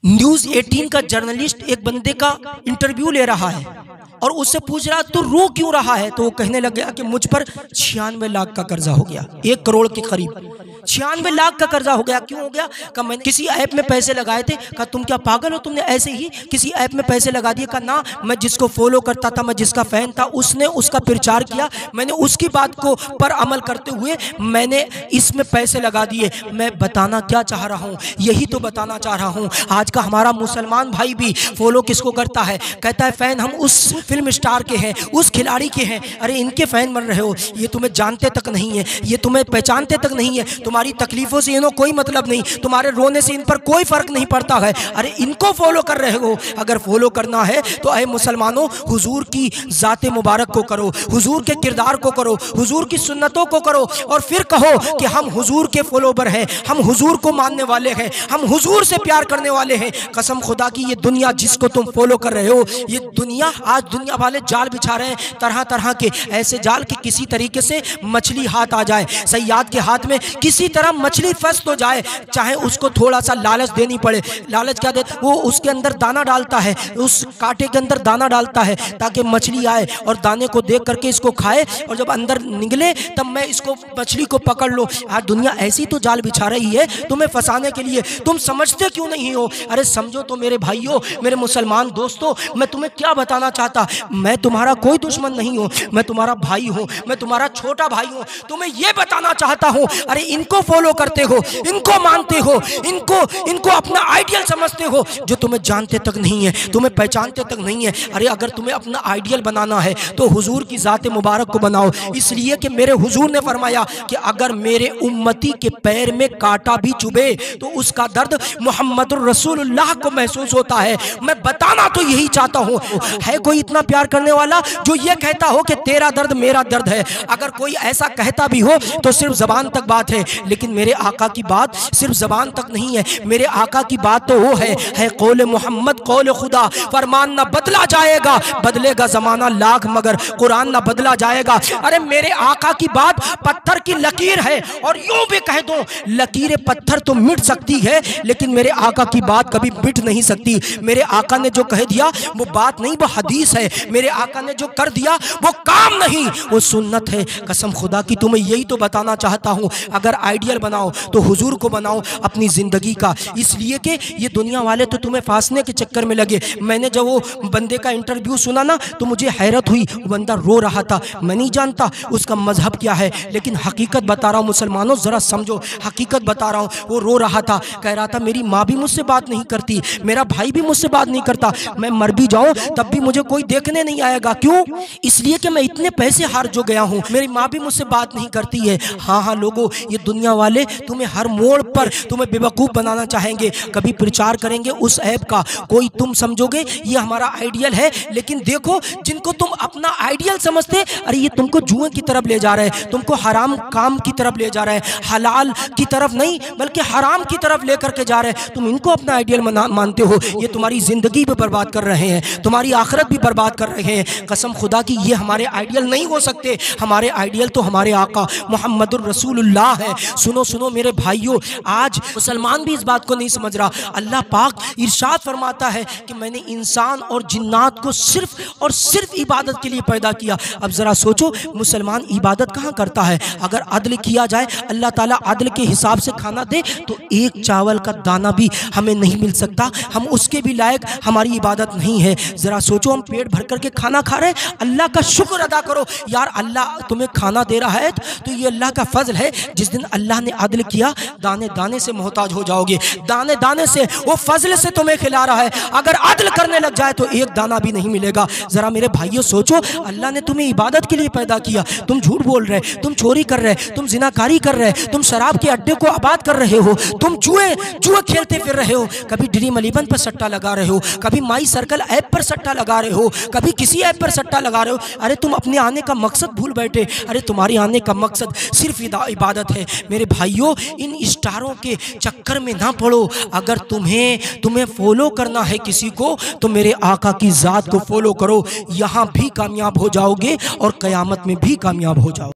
News 18 का journalist एक बंदे का इंटरव्यू ले रहा है और उससे पूछ रहा तू रो क्यों रहा है। तो वो कहने लग गया कि मुझ पर 96 लाख का कर्जा हो गया, 1 करोड़ के करीब 96 लाख का कर्जा हो गया। क्यों हो गया? कहा मैंने किसी ऐप में पैसे लगाए थे। कहा तुम क्या पागल हो, तुमने ऐसे ही किसी ऐप में पैसे लगा दिए? कहा ना, मैं जिसको फॉलो करता था, मैं जिसका फैन था, उसने उसका प्रचार किया, मैंने उसकी बात को पर अमल करते हुए मैंने इसमें पैसे लगा दिए। मैं बताना क्या चाह रहा हूँ, यही तो बताना चाह रहा हूँ। आज का हमारा मुसलमान भाई भी फॉलो किसको करता है? कहता है फैन हम उस फिल्म स्टार के हैं, उस खिलाड़ी के हैं। अरे इनके फैन बन रहे हो, ये तुम्हें जानते तक नहीं है, ये तुम्हें पहचानते तक नहीं है, तुम्हारी तकलीफों से इन्हों कोई मतलब नहीं, तुम्हारे रोने से इन पर कोई फर्क नहीं पड़ता है। अरे इनको फॉलो कर रहे हो। अगर फॉलो करना है तो अय मुसलमानों, हुजूर की ज़ात मुबारक को करो, हुजूर के किरदार को करो, हुजूर की सुन्नतों को करो और फिर कहो कि हम हुजूर के फॉलोवर हैं, हम हुजूर को मानने वाले हैं, हम हुजूर से प्यार करने वाले हैं। कसम खुदा की ये दुनिया जिसको तुम फॉलो कर रहे हो, ये दुनिया आज दुनिया वाले जाल बिछा रहे हैं, तरह तरह के ऐसे जाल कि किसी तरीके से मछली हाथ आ जाए, सयाद के हाथ में किसी तरह मछली फंस तो जाए, चाहे उसको थोड़ा सा लालच देनी पड़े। लालच क्या देता? वो उसके अंदर दाना डालता है, उस कांटे के अंदर दाना डालता है ताकि मछली आए और दाने को देख करके इसको खाए और जब अंदर निकले तब मैं इसको मछली को पकड़ लो। आज दुनिया ऐसी तो जाल बिछा रही है तुम्हें फंसाने के लिए। तुम समझते क्यों नहीं हो? अरे समझो तो मेरे भाइयों, मेरे मुसलमान दोस्तों, मैं तुम्हें क्या बताना चाहता, मैं तुम्हारा कोई दुश्मन नहीं हूँ, मैं तुम्हारा भाई हूँ, मैं तुम्हारा छोटा भाई हूँ। तुम्हें यह बताना चाहता हूँ, अरे इनको फॉलो करते हो, इनको मानते हो, इनको अपना आइडियल समझते हो, जो तुम्हें जानते तक नहीं है, तुम्हें पहचानते तक नहीं है। अरे अगर तुम्हें अपना आइडियल बनाना है तो हुजूर की ज़ात मुबारक को बनाओ, इसलिए कि मेरे हुजूर ने फरमाया कि अगर मेरे उम्मती के पैर में कांटा भी चुभे तो उसका दर्द मुहम्मदुर रसूलुल्लाह को महसूस होता है। मैं बताना तो यही चाहता हूँ, है कोई इतना प्यार करने वाला जो ये कहता हो कि तेरा दर्द मेरा दर्द है? अगर कोई ऐसा कहता भी हो तो सिर्फ ज़बान तक बात है, लेकिन मेरे आका की बात सिर्फ ज़बान तक नहीं है। मेरे आका की बात तो वो है कौल मोहम्मद कौल खुदा, फरमान ना बदला जाएगा, बदलेगा ज़माना लाख मगर कुरान ना बदला जाएगा। अरे मेरे आका की बात पत्थर की लकीर है और यूं भी कह दो लकीरें पत्थर तो मिट सकती है, लेकिन मेरे आका की बात कभी मिट नहीं सकती। मेरे आका ने जो कह दिया वो बात नहीं, वो हदीस है। मेरे आका ने जो कर दिया वो काम नहीं, वो सुन्नत है। कसम खुदा की तुम्हें यही तो बताना चाहता हूँ, अगर आइडियल बनाओ तो हुजूर को बनाओ अपनी ज़िंदगी का, इसलिए कि ये दुनिया वाले तो तुम्हें फांसने के चक्कर में लगे। मैंने जब वो बंदे का इंटरव्यू सुना ना तो मुझे हैरत हुई, वो बंदा रो रहा था। मैं नहीं जानता उसका मजहब क्या है, लेकिन हकीकत बता रहा हूँ मुसलमानों, ज़रा समझो, हकीकत बता रहा हूँ। वो रो रहा था, कह रहा था मेरी माँ भी मुझसे बात नहीं करती, मेरा भाई भी मुझसे बात नहीं करता, मैं मर भी जाऊँ तब भी मुझे कोई देखने नहीं आएगा। क्यों? इसलिए कि मैं इतने पैसे हार जो गया हूँ, मेरी माँ भी मुझसे बात नहीं करती है। हाँ लोगों, ये दुनिया वाले तुम्हें हर मोड़ पर तुम्हें बेवकूफ़ बनाना चाहेंगे। कभी प्रचार करेंगे उस ऐप का, कोई तुम समझोगे ये हमारा आइडियल है, लेकिन देखो जिनको तुम अपना आइडियल समझते, अरे ये तुमको जुए की तरफ ले जा रहे हैं, तुमको हराम काम की तरफ ले जा रहे हैं, हलाल की तरफ नहीं बल्कि हराम की तरफ लेकर के जा रहे हैं। तुम इनको अपना आइडियल मानते हो, ये तुम्हारी ज़िंदगी भी बर्बाद कर रहे हैं, तुम्हारी आखिरत भी बर्बाद कर रहे हैं। कसम खुदा की ये हमारे आइडियल नहीं हो सकते। हमारे आइडियल तो हमारे आका मुहम्मदुर रसूलुल्लाह है। सुनो सुनो मेरे भाइयों, आज मुसलमान भी इस बात को नहीं समझ रहा। अल्लाह पाक इरशाद फरमाता है कि मैंने इंसान और जिन्नात को सिर्फ और सिर्फ इबादत के लिए पैदा किया। अब ज़रा सोचो, मुसलमान इबादत कहाँ करता है? अगर अदल किया जाए, अल्लाह ताला अदल के हिसाब से खाना दे तो एक चावल का दाना भी हमें नहीं मिल सकता, हम उसके भी लायक हमारी इबादत नहीं है। ज़रा सोचो, हम पेट भर करके खाना खा रहे हैं, अल्लाह का शुक्र अदा करो। यार अल्लाह तुम्हें खाना दे रहा है तो ये अल्लाह का फजल है। जिस दिन अल्लाह ने अदल किया, दाने दाने से मोहताज हो जाओगे, दाने दाने से, वो फजल से तुम्हें खिला रहा है। अगर अदल करने लग जाए तो एक दाना भी नहीं मिलेगा। ज़रा मेरे भाइयों सोचो, अल्लाह ने तुम्हें इबादत के लिए पैदा किया, तुम झूठ बोल रहे, तुम चोरी कर रहे, तुम जिनाकारी कर रहे, तुम शराब के अड्डे को आबाद कर रहे हो, तुम जुए खेलते फिर रहे हो, कभी ड्रीम 11 पर सट्टा लगा रहे हो, कभी माई सर्कल ऐप पर सट्टा लगा रहे हो, कभी किसी ऐप पर सट्टा लगा रहे हो। अरे तुम अपने आने का मकसद भूल बैठे। अरे तुम्हारे आने का मकसद सिर्फ इबादत है। मेरे भाइयों, इन स्टारों के चक्कर में ना पड़ो। अगर तुम्हें फॉलो करना है किसी को तो मेरे आका की ज़ात को फॉलो करो, यहाँ भी कामयाब हो जाओगे और क़यामत में भी कामयाब हो जाओगे।